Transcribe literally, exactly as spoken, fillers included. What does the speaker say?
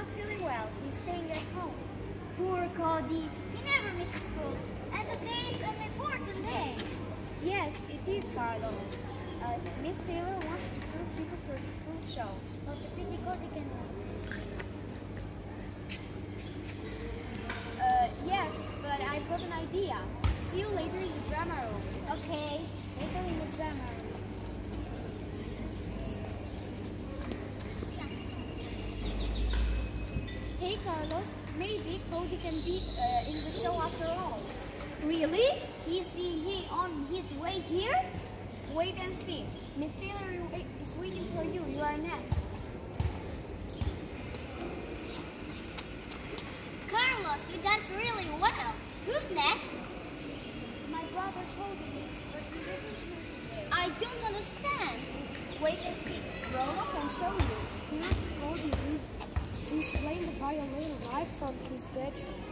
not feeling well. He's staying at home. Poor Cody. He never misses school. And today is an important day. Yes, it is, Carlos. Uh, Miss Taylor wants to choose people for the school show. But the pity Cody can... Uh, yes, but I've got an idea. See you later in the drama room. Okay, later in the drama room. Hey Carlos, maybe Cody can be uh, in the show after all. Really? Is he, he on his way here? Wait and see. Miss Taylor is waiting for you. You are next. Carlos, you dance really well. Who's next? My brother Cody is, but he isn't here today. I don't understand. Wait and see. Rolo can show you. Here's Cody. He's, he's playing the violin right from his bedroom.